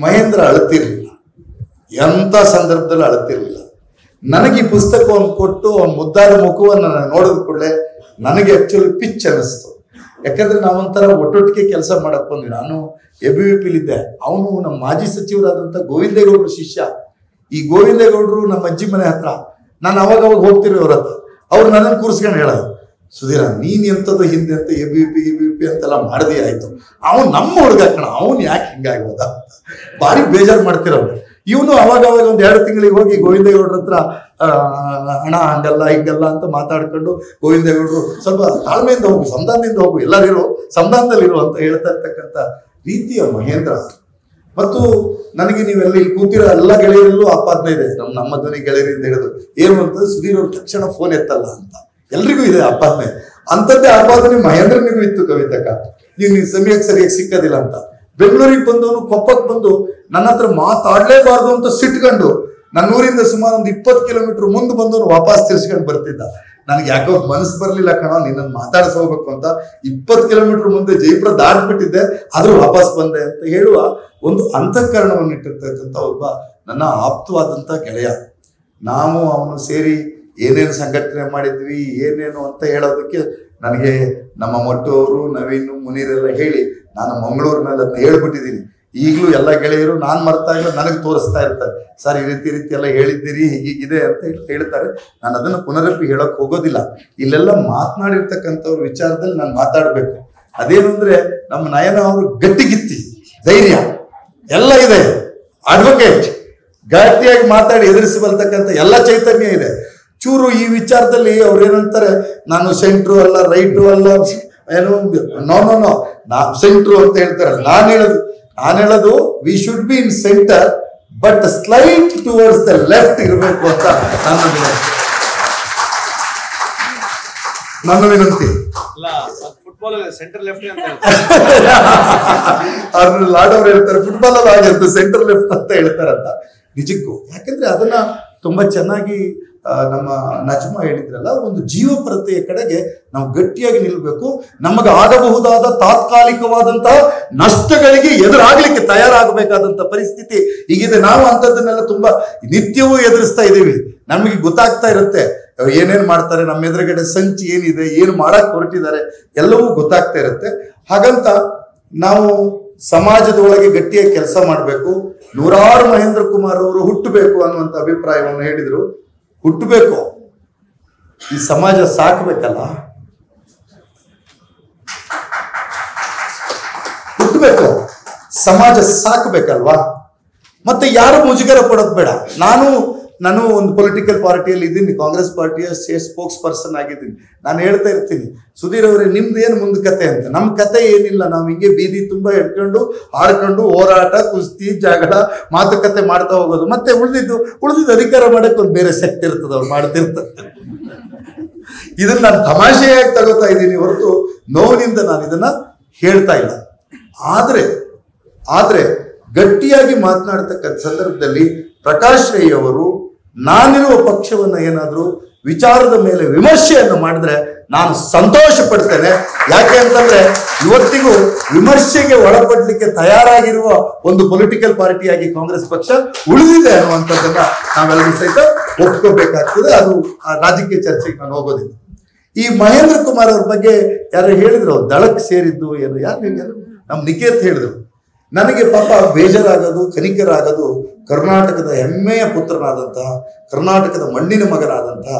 ಮಹೇಂದ್ರ ಅಳುತ್ತಿರ್ಲಿಲ್ಲ, ಎಂಥ ಸಂದರ್ಭದಲ್ಲಿ ಅಳುತ್ತಿರ್ಲಿಲ್ಲ. ನನಗೆ ಈ ಪುಸ್ತಕವನ್ನು ಕೊಟ್ಟು ಅವನ ಮುದ್ದಾದ ಮುಖವನ್ನು ನೋಡಿದ ಕೂಡಲೇ ನನಗೆ ಆಕ್ಚುಲಿ ಪಿಚ್ ಅನ್ನಿಸ್ತು. ಯಾಕಂದ್ರೆ ನಾವೊಂಥರ ಒಟ್ಟೊಟ್ಟಿಗೆ ಕೆಲಸ ಮಾಡಕ್ ಬಂದ್ವಿ. ನಾನು ABVP-ಲಿದ್ದೆ, ಅವನು ನಮ್ಮ ಮಾಜಿ ಸಚಿವರಾದಂಥ ಗೋವಿಂದೇಗೌಡರು ಶಿಷ್ಯ. ಈ ಗೋವಿಂದೇಗೌಡರು ನಮ್ಮ ಅಜ್ಜಿ ಮನೆ ಹತ್ರ, ನಾನು ಅವಾಗ ಹೋಗ್ತಿರೋ ಅವ್ರ ಹತ್ರ. ಅವ್ರು ನನ್ನನ್ನು ಕೂರಿಸ್ಕೊಂಡು ಹೇಳೋದು, ಸುಧೀರ ನೀನ್ ಎಂಥದ್ದು ಹಿಂದೆ ಅಂತ ABVP ಅಂತೆಲ್ಲ ಮಾಡದೇ ಆಯ್ತು, ಅವನು ನಮ್ಮ ಹುಡುಗ ಕಣ, ಅವನು ಯಾಕೆ ಹಿಂಗಾಗೋದ ಭಾರಿ ಬೇಜಾರು ಮಾಡ್ತಿರೋರು. ಇವನು ಅವಾಗ ಒಂದು 2 ತಿಂಗಳಿಗೆ ಹೋಗಿ ಗೋವಿಂದೇಗೌಡ್ರ ಹತ್ರ ಅಣ್ಣ ಹಂಗಲ್ಲ ಹಿಂಗಲ್ಲ ಅಂತ ಮಾತಾಡ್ಕೊಂಡು, ಗೋವಿಂದೇಗೌಡರು ಸ್ವಲ್ಪ ತಾಳ್ಮೆಯಿಂದ ಹೋಗು, ಸಂಧಾನದಿಂದ ಹೋಗು, ಎಲ್ಲರಿರೋ ಸಂಧಾನದಲ್ಲಿರು ಅಂತ ಹೇಳ್ತಾ ಇರ್ತಕ್ಕಂಥ ರೀತಿಯ ಮಹೇಂದ್ರ. ಮತ್ತು ನನಗೆ ನೀವೆಲ್ಲ ಇಲ್ಲಿ ಕೂತಿರೋ ಎಲ್ಲ ಗೆಳೆಯರಲ್ಲೂ ಆಪಾದನೆ ಇದೆ, ನಮ್ಮ ಧ್ವನಿ ಗೆಳೆಯರಿಂದ ಹಿಡಿದು ಏನು ಅಂತಂದ್ರೆ ಸುಧೀರ್ ಅವ್ರ ತಕ್ಷಣ ಫೋನ್ ಎತ್ತಲ್ಲ ಅಂತ ಎಲ್ರಿಗೂ ಇದೆ ಆಪಾದನೆ. ಅಂಥದ್ದೇ ಆಪಾದನೆ ಮಹೇಂದ್ರನಿಗೂ ಇತ್ತು ಕವಿತಕ್ಕ, ನೀವು ಸಮಯಕ್ಕೆ ಸರಿಯಾಗಿ ಸಿಕ್ಕೋದಿಲ್ಲ ಅಂತ. ಬೆಂಗಳೂರಿಗೆ ಬಂದವನು ಕೊಪ್ಪಕ್ಕೆ ಬಂದು ನನ್ನ ಹತ್ರ ಮಾತಾಡ್ಲೇಬಾರ್ದು ಅಂತ ಸಿಟ್ಕೊಂಡು ನನ್ನ ಊರಿಂದ ಸುಮಾರು ಒಂದು 20 ಕಿಲೋಮೀಟರ್ ಮುಂದೆ ಬಂದವನು ವಾಪಸ್ ತಿರ್ಸ್ಕೊಂಡು ಬರ್ತಿದ್ದ. ನನಗೆ ಯಾಕೋ ಮನಸ್ಸು ಬರ್ಲಿಲ್ಲ ಕಣ ನಿನ್ನನ್ನು ಮಾತಾಡಿಸ್ ಹೋಗ್ಬೇಕು ಅಂತ. 20 ಕಿಲೋಮೀಟರ್ ಮುಂದೆ ಜೈಪುರ ದಾಟ್ಬಿಟ್ಟಿದ್ದೆ, ಆದ್ರೂ ವಾಪಸ್ ಬಂದೆ ಅಂತ ಹೇಳುವ ಒಂದು ಅಂತಃಕರಣವನ್ನು ಇಟ್ಟಿರ್ತಕ್ಕಂಥ ಒಬ್ಬ ನನ್ನ ಆಪ್ತವಾದಂಥ ಗೆಳೆಯ. ನಾವು ಅವನು ಸೇರಿ ಏನೇನು ಸಂಘಟನೆ ಮಾಡಿದ್ವಿ ಏನೇನು ಅಂತ ಹೇಳೋದಕ್ಕೆ ನನಗೆ ನಮ್ಮ ಮೊಟ್ಟು ಅವರು, ನವೀನ್, ಮುನೀರೆಲ್ಲ ಹೇಳಿ ನಾನು ಮಂಗಳೂರಿನಲ್ಲಿ ಅದನ್ನ ಹೇಳ್ಬಿಟ್ಟಿದ್ದೀನಿ. ಈಗಲೂ ಎಲ್ಲ ಗೆಳೆಯರು ನಾನು ಮರ್ತಾಗಲೂ ನನಗೆ ತೋರಿಸ್ತಾ ಇರ್ತಾರೆ, ಸರ್ ಈ ರೀತಿ ಎಲ್ಲ ಹೇಳಿದ್ದೀರಿ, ಹೀಗಿದೆ ಅಂತ ಹೇಳ್ತಾರೆ. ನಾನು ಅದನ್ನು ಪುನರಪಿ ಹೇಳೋಕೆ ಹೋಗೋದಿಲ್ಲ. ಇಲ್ಲೆಲ್ಲ ಮಾತನಾಡಿರ್ತಕ್ಕಂಥವ್ರ ವಿಚಾರದಲ್ಲಿ ನಾನು ಮಾತಾಡಬೇಕು. ಅದೇನು ಅಂದ್ರೆ ನಮ್ಮ ನಯನ ಅವರು ಗಟ್ಟಿಗಿತ್ತಿ, ಧೈರ್ಯ ಎಲ್ಲ ಇದೆ, ಅಡ್ವೊಕೇಟ್, ಗಟ್ಟಿಯಾಗಿ ಮಾತಾಡಿ ಎದುರಿಸಿ ಬರ್ತಕ್ಕಂಥ ಎಲ್ಲ ಚೈತನ್ಯ ಇದೆ. ಚೂರು ಈ ವಿಚಾರದಲ್ಲಿ ಅವ್ರು ಏನಂತಾರೆ, ನಾನು ಸೆಂಟ್ರು ಅಲ್ಲ ರೈಟು ಅಲ್ಲ ಏನು ನೋ ಸೆಂಟ್ರು ಅಂತ ಹೇಳ್ತಾರೆ. ನಾನು ಹೇಳೋದು we should be in center but slight towards the left ಇರಬೇಕು ಅಂತ ನನ್ನ ವಿನಂತಿ. ಅವ್ರನ್ನ ಲಾಡವ್ರು ಹೇಳ್ತಾರೆ ಫುಟ್ಬಾಲ್ ಅಲ್ಲಿ ಆಗಿರುತ್ತೆ ಸೆಂಟರ್ ಲೆಫ್ಟ್ ಅಂತ ಹೇಳ್ತಾರಂತ. ನಿಜಕ್ಕೂ ಯಾಕಂದ್ರೆ ಅದನ್ನ ತುಂಬಾ ಚೆನ್ನಾಗಿ ನಮ್ಮ ನಜ್ಮಾ ಹೇಳಿದ್ರಲ್ಲ, ಒಂದು ಜೀವಪರತೆಯ ಕಡೆಗೆ ನಾವು ಗಟ್ಟಿಯಾಗಿ ನಿಲ್ಲಬೇಕು. ನಮಗೆ ಆಗಬಹುದಾದ ತಾತ್ಕಾಲಿಕವಾದಂತಹ ನಷ್ಟಗಳಿಗೆ ಎದುರಾಗಲಿಕ್ಕೆ ತಯಾರಾಗಬೇಕಾದಂತ ಪರಿಸ್ಥಿತಿ ಈಗಿದೆ. ನಾವು ಅಂಥದ್ದನ್ನೆಲ್ಲ ತುಂಬಾ ನಿತ್ಯವೂ ಎದುರಿಸ್ತಾ ಇದ್ದೀವಿ. ನಮಗೆ ಗೊತ್ತಾಗ್ತಾ ಇರುತ್ತೆ ಏನೇನು ಮಾಡ್ತಾರೆ, ನಮ್ಮ ಎದುರುಗಡೆ ಸಂಚಿ ಏನಿದೆ, ಏನು ಮಾಡಕ್ ಹೊರಟಿದ್ದಾರೆ, ಎಲ್ಲವೂ ಗೊತ್ತಾಗ್ತಾ ಇರುತ್ತೆ. ಹಾಗಂತ ನಾವು ಸಮಾಜದ ಒಳಗೆ ಗಟ್ಟಿಯಾಗಿ ಕೆಲಸ ಮಾಡಬೇಕು. ನೂರಾರು ಮಹೇಂದ್ರ ಕುಮಾರ್ ಅವರು ಹುಟ್ಟಬೇಕು ಅನ್ನುವಂಥ ಅಭಿಪ್ರಾಯವನ್ನು ಹೇಳಿದ್ರು. ಹುಟ್ಟಬೇಕು, ಈ ಸಮಾಜ ಸಾಕಬೇಕಲ್ಲ, ಹುಟ್ಟಬೇಕು, ಸಮಾಜ ಸಾಕಬೇಕಲ್ವಾ. ಮತ್ತೆ ಯಾರು ಮುಜುಗರ ಪಡೋದು ಬೇಡ. ನಾನು ಒಂದು ಪೊಲಿಟಿಕಲ್ ಪಾರ್ಟಿಯಲ್ಲಿ ಇದ್ದೀನಿ, ಕಾಂಗ್ರೆಸ್ ಪಾರ್ಟಿಯ ಸ್ಪೋಕ್ಸ್ ಪರ್ಸನ್ ಆಗಿದ್ದೀನಿ. ನಾನು ಹೇಳ್ತಾ ಇರ್ತೀನಿ, ಸುಧೀರ್ ಅವರೇ ನಿಮ್ದು ಏನು ಮುಂದೆ ಕತೆ ಅಂತ. ನಮ್ಮ ಕತೆ ಏನಿಲ್ಲ, ನಾವು ಹಿಂಗೆ ಬೀದಿ ತುಂಬ ಇಟ್ಕೊಂಡು ಆಡ್ಕೊಂಡು ಹೋರಾಟ, ಕುಸ್ತಿ, ಜಗಳ, ಮಾತುಕತೆ ಮಾಡ್ತಾ ಹೋಗೋದು. ಮತ್ತೆ ಉಳಿದಿದ್ದು ಅಧಿಕಾರ ಮಾಡಕ್ಕೆ ಒಂದು ಬೇರೆ ಸೆಟ್ ಇರ್ತದೆ, ಅವ್ರು ಮಾಡ್ತಿರ್ತಾರೆ. ಇದನ್ನ ನಾನು ತಮಾಷೆಯಾಗಿ ತಗೋತಾ ಇದ್ದೀನಿ ಹೊರತು ನೋವಿನಿಂದ ನಾನು ಇದನ್ನ ಹೇಳ್ತಾ ಇಲ್ಲ. ಆದ್ರೆ ಗಟ್ಟಿಯಾಗಿ ಮಾತನಾಡ್ತಕ್ಕಂಥ ಸಂದರ್ಭದಲ್ಲಿ ಪ್ರಕಾಶ್ ರೈ ಅವರು ನಾನಿರುವ ಪಕ್ಷವನ್ನ ಏನಾದರೂ ವಿಚಾರದ ಮೇಲೆ ವಿಮರ್ಶೆಯನ್ನು ಮಾಡಿದ್ರೆ ನಾನು ಸಂತೋಷ ಪಡ್ತೇನೆ. ಯಾಕೆ ಅಂತಂದ್ರೆ ಇವತ್ತಿಗೂ ವಿಮರ್ಶೆಗೆ ಒಳಪಡಲಿಕ್ಕೆ ತಯಾರಾಗಿರುವ ಒಂದು ಪೊಲಿಟಿಕಲ್ ಪಾರ್ಟಿಯಾಗಿ ಕಾಂಗ್ರೆಸ್ ಪಕ್ಷ ಉಳಿದಿದೆ ಅನ್ನುವಂಥದ್ದನ್ನ ನಾವೆಲ್ಲರೂ ಸಹಿತ ಒಪ್ಕೋಬೇಕಾಗ್ತದೆ. ಅದು ಆ ರಾಜಕೀಯ ಚರ್ಚೆಗೆ ನಾನು ಹೋಗೋದಿಲ್ಲ. ಈ ಮಹೇಂದ್ರ ಕುಮಾರ್ ಅವ್ರ ಬಗ್ಗೆ ಯಾರು ಹೇಳಿದ್ರು, ದಳಕ್ಕೆ ಸೇರಿದ್ದು ಏನು, ಯಾರು ನಮ್ಮ ನಿಕೇತ್ ಹೇಳಿದ್ರು. ನನಗೆ ಪಾಪ ಬೇಜಾರಾಗೋದು, ಕನಿಕರಾಗೋದು, ಕರ್ನಾಟಕದ ಹೆಮ್ಮೆಯ ಪುತ್ರನಾದಂತಹ, ಕರ್ನಾಟಕದ ಮಣ್ಣಿನ ಮಗನಾದಂತಹ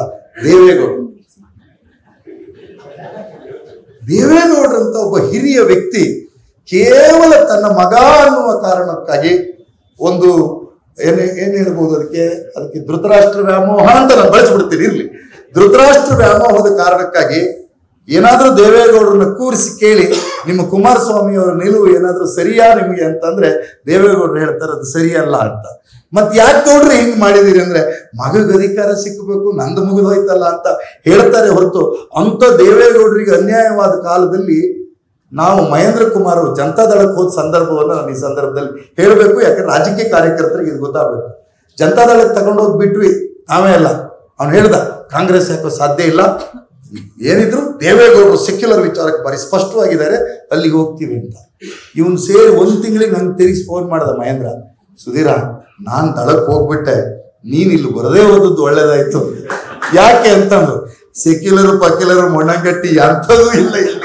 ದೇವೇಗೌಡರಂತ ಒಬ್ಬ ಹಿರಿಯ ವ್ಯಕ್ತಿ ಕೇವಲ ತನ್ನ ಮಗ ಅನ್ನುವ ಕಾರಣಕ್ಕಾಗಿ ಒಂದು ಏನ್ ಹೇಳ್ಬೋದು, ಅದಕ್ಕೆ ಧೃತರಾಷ್ಟ್ರ ವ್ಯಾಮೋಹ ಅಂತ ನಾನು ಬಳಸ್ಬಿಡ್ತೀನಿ. ಇರ್ಲಿ, ಧೃತರಾಷ್ಟ್ರ ವ್ಯಾಮೋಹದ ಕಾರಣಕ್ಕಾಗಿ ಏನಾದ್ರೂ ದೇವೇಗೌಡರನ್ನ ಕೂರಿಸಿ ಕೇಳಿ, ನಿಮ್ಮ ಕುಮಾರಸ್ವಾಮಿ ಅವರ ನಿಲುವು ಏನಾದ್ರೂ ಸರಿಯಾ ನಿಮಗೆ ಅಂತಂದ್ರೆ ದೇವೇಗೌಡರು ಹೇಳ್ತಾರೆ ಅದು ಸರಿಯಲ್ಲ ಅಂತ. ಮತ್ ಯಾಕೆ ಗೌಡ್ರಿ ಹಿಂಗ್ ಮಾಡಿದೀರಿ ಅಂದ್ರೆ ಮಗಗೆ ಅಧಿಕಾರ ಸಿಕ್ಕಬೇಕು, ನಂದು ಮುಗಿದೋಯ್ತಲ್ಲ ಅಂತ ಹೇಳ್ತಾರೆ ಹೊರತು, ಅಂತ ದೇವೇಗೌಡರಿಗೆ ಅನ್ಯಾಯವಾದ ಕಾಲದಲ್ಲಿ ನಾವು ಮಹೇಂದ್ರ ಕುಮಾರ್ ಜನತಾದಳಕ್ಕೆ ಹೋದ ಸಂದರ್ಭವನ್ನು ನಾನು ಈ ಸಂದರ್ಭದಲ್ಲಿ ಹೇಳಬೇಕು. ಯಾಕಂದ್ರೆ ರಾಜಕೀಯ ಕಾರ್ಯಕರ್ತರಿಗೆ ಇದು ಗೊತ್ತಾಗಬೇಕು. ಜನತಾದಳಕ್ಕೆ ತಗೊಂಡೋಗಿ ಬಿಟ್ವಿ ನಾವೇ ಅಲ್ಲ. ಅವ್ನು ಹೇಳ್ದ ಕಾಂಗ್ರೆಸ್ ಯಾಕೋ ಸಾಧ್ಯ ಇಲ್ಲ, ಏನಿದ್ರು ದೇವೇಗೌಡರು ಸೆಕ್ಯುಲರ್ ವಿಚಾರಕ್ಕೆ ಬಾರಿ ಸ್ಪಷ್ಟವಾಗಿದ್ದಾರೆ, ಅಲ್ಲಿಗೆ ಹೋಗ್ತೀವಿ ಅಂತ. ಇವನು ಸೇರಿ 1 ತಿಂಗಳಿಗೆ ನಂಗೆ ತಿರುಗಿಸಿ ಫೋನ್ ಮಾಡ್ದ ಮಹೇಂದ್ರ, ಸುಧೀರ, ನಾನ್ ದಳಕ್ಕೆ ಹೋಗ್ಬಿಟ್ಟೆ, ನೀನ್ ಇಲ್ಲಿ ಬರದೇ ಹೋದದ್ದು ಒಳ್ಳೇದಾಯ್ತು. ಯಾಕೆ ಅಂತಂದ್ರು, ಸೆಕ್ಯುಲರ್ ಪಕ್ಯುಲರ್ ಮೊಣ್ಣಗಟ್ಟಿ ಅಂಥದ್ದು ಇಲ್ಲ ಇಲ್ಲಿ.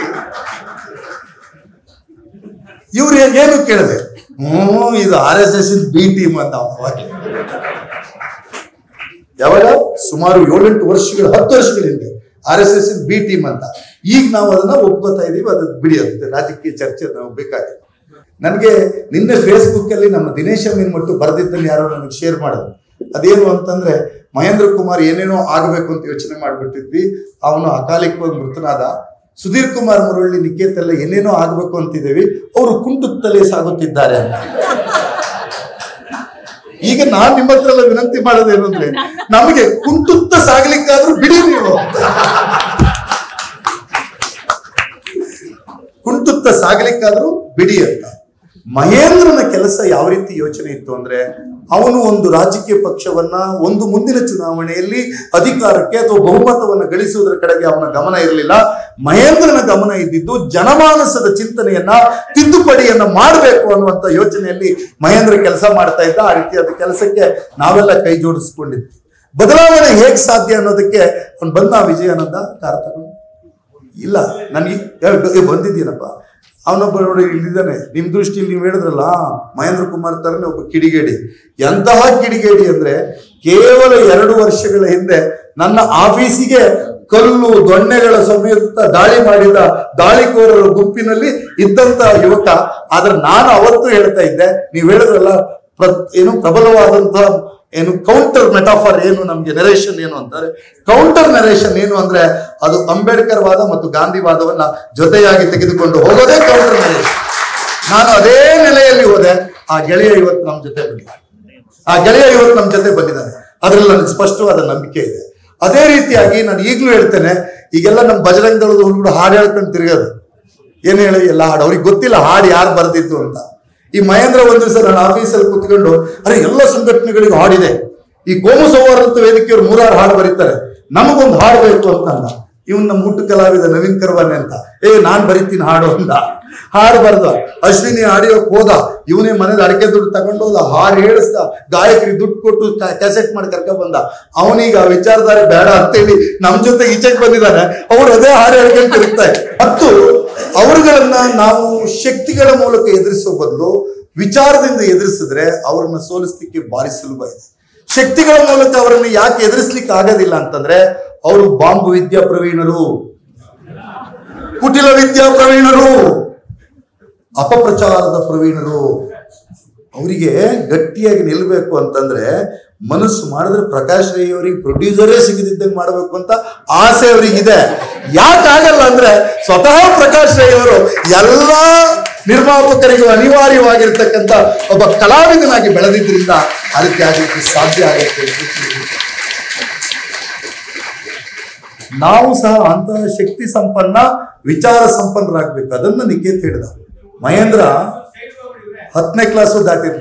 ಇವ್ರು ಏನು ಕೇಳಿದೆ, ಇದು RSS ಬಿ ಟೀಮ್ ಅಂತ. ಯಾವಾಗ ಸುಮಾರು 7-8 ವರ್ಷಗಳ 10 ವರ್ಷಗಳ ಹಿಂದೆ RSS ಬಿ ಟೀಮ್ ಅಂತ. ಈಗ ನಾವು ಅದನ್ನ ಒಪ್ಕೋತಾ ಇದೀವಿ, ಅದು ಬಿಡಿ, ಅದು ರಾಜಕೀಯ ಚರ್ಚೆ ನಾವು ಬೇಕಾಗಿಲ್ಲ. ನನಗೆ ನಿನ್ನೆ ಫೇಸ್ಬುಕ್ ಅಲ್ಲಿ ನಮ್ಮ ದಿನೇಶ್ ಮೀನ್ಮಟ್ಟು ಬರೆದಿದ್ದನ್ನು ಯಾರೋ ನನಗೆ ಶೇರ್ ಮಾಡಿದ್ರು. ಅದೇನು ಅಂತಂದ್ರೆ, ಮಹೇಂದ್ರ ಕುಮಾರ್ ಏನೇನೋ ಆಗಬೇಕು ಅಂತ ಯೋಚನೆ ಮಾಡ್ಬಿಟ್ಟಿದ್ವಿ, ಅವನು ಅಕಾಲಿಕವಾಗಿ ಮೃತನಾದ. ಸುಧೀರ್ ಕುಮಾರ್ ಮುರಳಿ ನಿಕೇತ್ ಎಲ್ಲ ಏನೇನೋ ಆಗ್ಬೇಕು ಅಂತಿದ್ದೇವೆ, ಅವರು ಕುಂಟುತ್ತಲೇ ಸಾಗುತ್ತಿದ್ದಾರೆ ಅಂತ. ಈಗ ನಾನ್ ನಿಮ್ಮ ಹತ್ರ ಎಲ್ಲ ವಿನಂತಿ ಮಾಡೋದೇನು ಅಂದ್ರೆ, ನಮಗೆ ಕುಂಟುತ್ತ ಸಾಗ್ಲಿಕ್ಕಾದ್ರೂ ಬಿಡಿ ನೀವು, ಕುಂಟುತ್ತ ಸಾಗ್ಲಿಕ್ಕಾದ್ರೂ ಬಿಡಿ ಅಂತ. ಮಹೇಂದ್ರನ ಕೆಲಸ ಯಾವ ರೀತಿ ಯೋಚನೆ ಇತ್ತು ಅಂದ್ರೆ, ಅವನು ಒಂದು ರಾಜಕೀಯ ಪಕ್ಷವನ್ನ ಒಂದು ಮುಂದಿನ ಚುನಾವಣೆಯಲ್ಲಿ ಅಧಿಕಾರಕ್ಕೆ ಅಥವಾ ಬಹುಮತವನ್ನು ಗಳಿಸುವುದರ ಕಡೆಗೆ ಅವನ ಗಮನ ಇರಲಿಲ್ಲ. ಮಹೇಂದ್ರನ ಗಮನ ಇದ್ದಿದ್ದು ಜನಮಾನಸದ ಚಿಂತನೆಯನ್ನ, ತಿದ್ದುಪಡಿಯನ್ನ ಮಾಡಬೇಕು ಅನ್ನುವಂತ ಯೋಚನೆಯಲ್ಲಿ ಮಹೇಂದ್ರ ಕೆಲಸ ಮಾಡ್ತಾ ಇದ್ದ. ಆ ರೀತಿಯಾದ ಕೆಲಸಕ್ಕೆ ನಾವೆಲ್ಲ ಕೈ ಜೋಡಿಸ್ಕೊಂಡಿದ್ವಿ. ಬದಲಾವಣೆ ಹೇಗ್ ಸಾಧ್ಯ ಅನ್ನೋದಕ್ಕೆ ಅವ್ನು ಬಂದ ವಿಜಯಾನಂದ ಕಾರ್ ತಗೊಂಡು, ಇಲ್ಲ ನನಗೆ ಬಂದಿದ್ದೀನಪ್ಪ, ಅವನೊಬ್ಬ ನೋಡಿ ಇಲ್ಲಿದ್ದಾನೆ, ನಿಮ್ ದೃಷ್ಟಿಯಲ್ಲಿ ನೀವು ಹೇಳಿದ್ರಲ್ಲ ಮಹೇಂದ್ರ ಕುಮಾರ್ ತರನೇ ಒಬ್ಬ ಕಿಡಿಗೇಡಿ. ಎಂತಹ ಕಿಡಿಗೇಡಿ ಅಂದ್ರೆ, ಕೇವಲ 2 ವರ್ಷಗಳ ಹಿಂದೆ ನನ್ನ ಆಫೀಸಿಗೆ ಕಲ್ಲು ದೊಣ್ಣೆಗಳ ಸಮೇತ ದಾಳಿ ಮಾಡಿದ ದಾಳಿಕೋರರ ಗುಂಪಿನಲ್ಲಿ ಇದ್ದಂತ ಯುವಕ. ಆದ್ರೆ ನಾನು ಅವತ್ತು ಹೇಳ್ತಾ ಇದ್ದೆ, ನೀವು ಹೇಳಿದ್ರಲ್ಲ ಏನು ಪ್ರಬಲವಾದಂತಹ ಏನು ಕೌಂಟರ್ ಮೆಟಾಫರ್ ಏನು, ನಮ್ಗೆ ನರೇಷನ್ ಏನು ಅಂತಾರೆ. ಕೌಂಟರ್ ನರೇಷನ್ ಏನು ಅಂದ್ರೆ, ಅದು ಅಂಬೇಡ್ಕರ್ ವಾದ ಮತ್ತು ಗಾಂಧಿವಾದವನ್ನ ಜೊತೆಯಾಗಿ ತೆಗೆದುಕೊಂಡು ಹೋಗೋದೇ ಕೌಂಟರ್ ನರೇಷನ್. ನಾನು ಅದೇ ನೆಲೆಯಲ್ಲಿ ಹೋದೆ. ಆ ಗೆಳೆಯ ಇವತ್ತು ನಮ್ಮ ಜೊತೆ ಬಂದಿದ್ದಾನೆ. ಅದ್ರಲ್ಲಿ ನನಗೆ ಸ್ಪಷ್ಟವಾದ ನಂಬಿಕೆ ಇದೆ. ಅದೇ ರೀತಿಯಾಗಿ ನಾನು ಈಗಲೂ ಹೇಳ್ತೇನೆ, ಈಗೆಲ್ಲ ನಮ್ಮ ಬಜರಂಗ ದಳದ ಹುಡುಗರು ಹಾಡು ಹೇಳ್ಕೊಂಡು ತಿರುಗೋದು, ಏನ್ ಹೇಳಿ ಎಲ್ಲ ಹಾಡು, ಅವ್ರಿಗೆ ಗೊತ್ತಿಲ್ಲ ಹಾಡು ಯಾರು ಬರೆದಿತ್ತು ಅಂತ. ಈ ಮಹೇಂದ್ರ ಒಂದ್ ದಿವಸ ನನ್ನ ಆಫೀಸಲ್ಲಿ ಕೂತ್ಕೊಂಡು, ಅರೆ ಎಲ್ಲ ಸಂಘಟನೆಗಳಿಗೂ ಹಾಡಿದೆ, ಈ ಕೋಮು ಸೌಹಾರ್ದ ವೇದಿಕೆಯವರು 3-6 ಹಾಡು ಬರೀತಾರೆ, ನಮಗೊಂದು ಹಾಡು ಬೇಕು ಅಂತ ಅಂದ. ಇವನ್ ನಮ್ಮ ಹುಟ್ಟು ಕಲಾವಿದ ನವೀನ್ ಕರ್ವಾನೆ ಅಂತ, ನಾನ್ ಬರೀತೀನಿ ಹಾಡು ಅಂದ. ಹಾಡು ಬರ್ದ, ಅಶ್ವಿನಿ ಆಡಿಯೋಕ್ ಹೋದ, ಇವನೇ ಮನೇಲಿ ಅಡಿಕೆ ದುಡ್ಡು ತಗೊಂಡು ಹೋದ, ಹಾಡು ಹೇಳಿಸ್ದ, ಗಾಯಕರಿಗೆ ದುಡ್ಡು ಕೊಟ್ಟು ಕ್ಯಾಸೆಟ್ ಮಾಡಿ ಕರ್ಕ ಬಂದ. ಅವನೀಗ ವಿಚಾರಧಾರೆ ಬೇಡ ಅಂತೇಳಿ ನಮ್ ಜೊತೆ ಈಚೆಗೆ ಬಂದಿದ್ದಾನೆ. ಅವ್ರು ಅದೇ ಹಾಡು ಹೇಳ್ಕೊಂಡು ತಿರುಗ್ತಾರೆ. ಮತ್ತು ಅವರುಗಳನ್ನ ನಾವು ಶಕ್ತಿಗಳ ಮೂಲಕ ಎದುರಿಸೋ ಬದಲು ವಿಚಾರದಿಂದ ಎದುರಿಸಿದ್ರೆ ಅವ್ರನ್ನ ಸೋಲಿಸ್ಲಿಕ್ಕೆ ಭಾರಿ ಸುಲಭ ಇದೆ. ಶಕ್ತಿಗಳ ಮೂಲಕ ಅವರನ್ನು ಯಾಕೆ ಎದುರಿಸ್ಲಿಕ್ಕೆ ಆಗೋದಿಲ್ಲ ಅಂತಂದ್ರೆ, ಅವರು ಬಾಂಬು ವಿದ್ಯಾ ಪ್ರವೀಣರು, ಕುಟಿಲ ವಿದ್ಯಾ ಪ್ರವೀಣರು, ಅಪಪ್ರಚಾರದ ಪ್ರವೀಣರು. ಅವರಿಗೆ ಗಟ್ಟಿಯಾಗಿ ನಿಲ್ಬೇಕು ಅಂತಂದ್ರೆ, ಮನಸ್ಸು ಮಾಡಿದ್ರೆ ಪ್ರಕಾಶ್ ರೈ ಅವರಿಗೆ ಪ್ರೊಡ್ಯೂಸರೇ ಸಿಗದಿದ್ದಂಗೆ ಮಾಡಬೇಕು ಅಂತ ಆಸೆ ಅವರಿಗಿದೆ. ಯಾಕಾಗಲ್ಲ ಅಂದ್ರೆ, ಸ್ವತಃ ಪ್ರಕಾಶ್ ರೈ ಅವರು ಎಲ್ಲ ನಿರ್ಮಾಪಕರಿಗೂ ಅನಿವಾರ್ಯವಾಗಿರ್ತಕ್ಕಂಥ ಒಬ್ಬ ಕಲಾವಿದನಾಗಿ ಬೆಳೆದಿದ್ರಿಂದ ಅದಕ್ಕೆ ಆಗಲಿಕ್ಕೆ ಸಾಧ್ಯ ಆಗುತ್ತೆ. ನಾವು ಸಹ ಅಂತಹ ಶಕ್ತಿ ಸಂಪನ್ನ, ವಿಚಾರ ಸಂಪನ್ನರಾಗಬೇಕು. ಅದನ್ನ ನಿಕೇತ್ ಹೇಳಿದ. ಮಹೇಂದ್ರ 10ನೇ ಕ್ಲಾಸು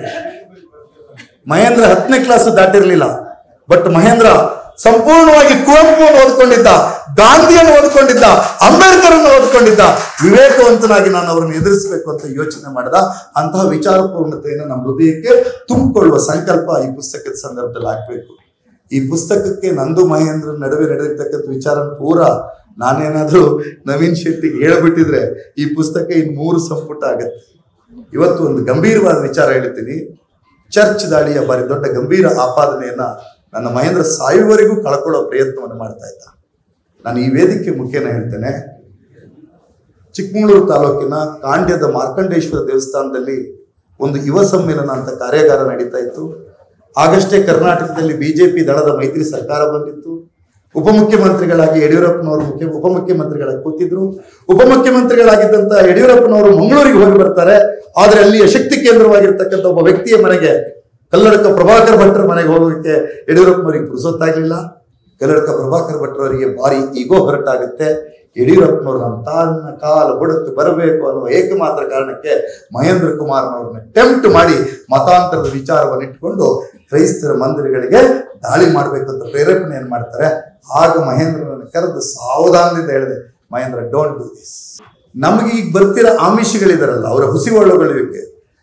ದಾಟಿರ್ಲಿಲ್ಲ. ಬಟ್ ಮಹೇಂದ್ರ ಸಂಪೂರ್ಣವಾಗಿ ಕುವೆಂಪುವನ್ನು ಓದ್ಕೊಂಡಿದ್ದ, ಗಾಂಧಿಯನ್ನು ಓದ್ಕೊಂಡಿದ್ದ, ಅಂಬೇಡ್ಕರ್ ಅನ್ನು ಓದ್ಕೊಂಡಿದ್ದ. ವಿವೇಕವಂತನಾಗಿ ನಾನು ಅವರನ್ನು ಎದುರಿಸಬೇಕು ಅಂತ ಯೋಚನೆ ಮಾಡಿದ. ಅಂತಹ ವಿಚಾರಪೂರ್ಣತೆಯನ್ನು ನಮ್ಮ ಹೃದಯಕ್ಕೆ ತುಂಬಿಕೊಳ್ಳುವ ಸಂಕಲ್ಪ ಈ ಪುಸ್ತಕದ ಸಂದರ್ಭದಲ್ಲಿ ಆಗ್ಬೇಕು. ಈ ಪುಸ್ತಕಕ್ಕೆ ನಂದು ಮಹೇಂದ್ರ ನಡುವೆ ನಡೆದಿರ್ತಕ್ಕಂಥ ವಿಚಾರ ಪೂರ ನಾನೇನಾದ್ರೂ ನವೀನ್ ಶೆಟ್ಟಿಗೆ ಹೇಳ್ಬಿಟ್ಟಿದ್ರೆ ಈ ಪುಸ್ತಕ ಇನ್ನು 3 ಸಂಪುಟ ಆಗತ್ತೆ. ಇವತ್ತು ಒಂದು ಗಂಭೀರವಾದ ವಿಚಾರ ಹೇಳ್ತೀನಿ. ಚರ್ಚ್ ದಾಳಿಯ ಬಾರಿ ದೊಡ್ಡ ಗಂಭೀರ ಆಪಾದನೆಯನ್ನ ನನ್ನ ಮಹೇಂದ್ರ ಸಾಯುವವರೆಗೂ ಕಳ್ಕೊಳ್ಳೋ ಪ್ರಯತ್ನವನ್ನು ಮಾಡ್ತಾ ಇದ್ದ. ನಾನು ಈ ವೇದಿಕೆ ಮುಖೇನ ಹೇಳ್ತೇನೆ, ಚಿಕ್ಕಮಗಳೂರು ತಾಲೂಕಿನ ಕಾಂಡ್ಯದ ಮಾರ್ಕಂಡೇಶ್ವರ ದೇವಸ್ಥಾನದಲ್ಲಿ ಒಂದು ಯುವ ಸಮ್ಮೇಳನ ಅಂತ ಕಾರ್ಯಾಗಾರ ನಡೀತಾ ಇತ್ತು. ಆಗಷ್ಟೇ ಕರ್ನಾಟಕದಲ್ಲಿ ಬಿಜೆಪಿ ದಳದ ಮೈತ್ರಿ ಸರ್ಕಾರ ಬಂದಿತ್ತು. ಉಪಮುಖ್ಯಮಂತ್ರಿಗಳಾಗಿ ಯಡಿಯೂರಪ್ಪನವರು ಉಪಮುಖ್ಯಮಂತ್ರಿಗಳಾಗಿ ಕೂತಿದ್ರು. ಉಪಮುಖ್ಯಮಂತ್ರಿಗಳಾಗಿದ್ದಂತ ಯಡಿಯೂರಪ್ಪನವರು ಮಂಗಳೂರಿಗೆ ಹೋಗಿ ಬರ್ತಾರೆ. ಆದ್ರೆ ಅಲ್ಲಿಯ ಶಕ್ತಿ ಕೇಂದ್ರವಾಗಿರ್ತಕ್ಕಂಥ ಒಬ್ಬ ವ್ಯಕ್ತಿಯ ಮನೆಗೆ, ಕಲ್ಲಡ್ಕ ಪ್ರಭಾಕರ್ ಭಟ್ರ ಮನೆಗೆ ಹೋಗೋದಕ್ಕೆ ಯಡಿಯೂರಪ್ಪನವರಿಗೆ ಪುರುಸೊತ್ತಾಗ್ಲಿಲ್ಲ. ಕಲ್ಲಡ್ಕ ಪ್ರಭಾಕರ್ ಭಟ್ರವರಿಗೆ ಭಾರಿ ಈಗೋ ಹೊರಟಾಗುತ್ತೆ. ಯಡಿಯೂರಪ್ಪನವರು ನಮ್ಮ ತನ್ನ ಕಾಲು ಬುಡಕ್ಕೆ ಬರಬೇಕು ಅನ್ನುವ ಏಕಮಾತ್ರ ಕಾರಣಕ್ಕೆ ಮಹೇಂದ್ರ ಕುಮಾರ್ನವ್ರನ್ನ ಟೆಂಪ್ಟ್ ಮಾಡಿ ಮತಾಂತರದ ವಿಚಾರವನ್ನು ಇಟ್ಕೊಂಡು ಕ್ರೈಸ್ತರ ಮಂದಿರಗಳಿಗೆ ದಾಳಿ ಮಾಡ್ಬೇಕಂತ ಪ್ರೇರೇಪಣೆಯನ್ನು ಮಾಡ್ತಾರೆ. ಆಗ ಮಹೇಂದ್ರನನ್ನು ಕರೆದು ಸಾವಧಾನದಿಂದ ಹೇಳಿದೆ, ಮಹೇಂದ್ರ ಡೋಂಟ್ ಡೂ ದಿಸ್. ನಮಗೆ ಈಗ ಬರ್ತಿರೋ ಆಮಿಷಗಳಿದಾರಲ್ಲ, ಅವರ ಹುಸಿವಳ್ಳುಗಳಿಗೆ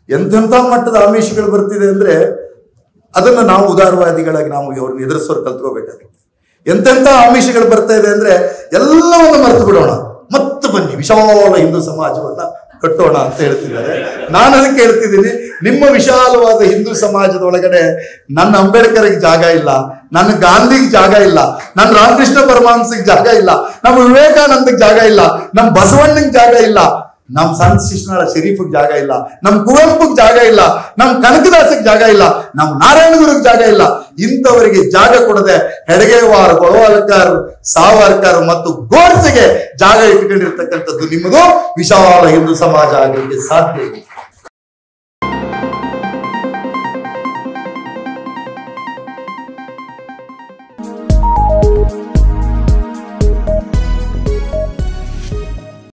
ಎಂತೆಂಥ ಮಟ್ಟದ ಆಮಿಷಗಳು ಬರ್ತಿದೆ ಅಂದ್ರೆ ಅದನ್ನ ನಾವು ಉದಾರವಾದಿಗಳಾಗಿ ನಾವು ಅವ್ರನ್ನ ಎದುರಿಸೋರು ಕಲ್ತ್ಕೋಬೇಕಾಗುತ್ತೆ. ಎಂತೆಂಥ ಆಮಿಷಗಳು ಬರ್ತಾ ಇದೆ ಅಂದ್ರೆ ಎಲ್ಲವನ್ನು ಮರೆತು ಬಿಡೋಣ, ಮತ್ತೆ ಬನ್ನಿ ವಿಶಾಲ ಹಿಂದೂ ಸಮಾಜವನ್ನ ಕಟ್ಟೋಣ ಅಂತ ಹೇಳ್ತಿದ್ದಾರೆ. ನಾನು ಅದಕ್ಕೆ ಹೇಳ್ತಿದ್ದೀನಿ, ನಿಮ್ಮ ವಿಶಾಲವಾದ ಹಿಂದೂ ಸಮಾಜದ ಒಳಗಡೆ ನನ್ನ ಅಂಬೇಡ್ಕರ್ಗೆ ಜಾಗ ಇಲ್ಲ, ನನ್ನ ಗಾಂಧಿಗೆ ಜಾಗ ಇಲ್ಲ, ನನ್ನ ರಾಮಕೃಷ್ಣ ಪರಮಹಂಸಗೆ ಜಾಗ ಇಲ್ಲ, ನಮ್ಮ ವಿವೇಕಾನಂದಗೆ ಜಾಗ ಇಲ್ಲ, ನಮ್ಮ ಬಸವಣ್ಣಗೆ ಜಾಗ ಇಲ್ಲ, ನಮ್ ಸಂತ ಶಿಶುನಾಳ ಶರೀಫಿಗೆ ಜಾಗ ಇಲ್ಲ, ನಮ್ ಕುವೆಂಪುಗೆ ಜಾಗ ಇಲ್ಲ, ನಮ್ ಕನಕದಾಸಕ್ಕೆ ಜಾಗ ಇಲ್ಲ, ನಮ್ ನಾರಾಯಣಗುರಿಗೆ ಜಾಗ ಇಲ್ಲ. ಇಂಥವರಿಗೆ ಜಾಗ ಕೊಡದೆ ಹೆಡಗೇವಾರ್, ಗೋಳ್ವಾಲ್ಕರ್, ಸಾವರ್ಕರ್ ಮತ್ತು ಗೋಡ್ಸೆಗೆ ಜಾಗ ಇಟ್ಕೊಂಡಿರ್ತಕ್ಕಂಥದ್ದು ನಿಮ್ಮದು ವಿಶಾಲ ಹಿಂದೂ ಸಮಾಜ ಆಗಲಿಕ್ಕೆ ಸಾಧ್ಯ ಇದೆ.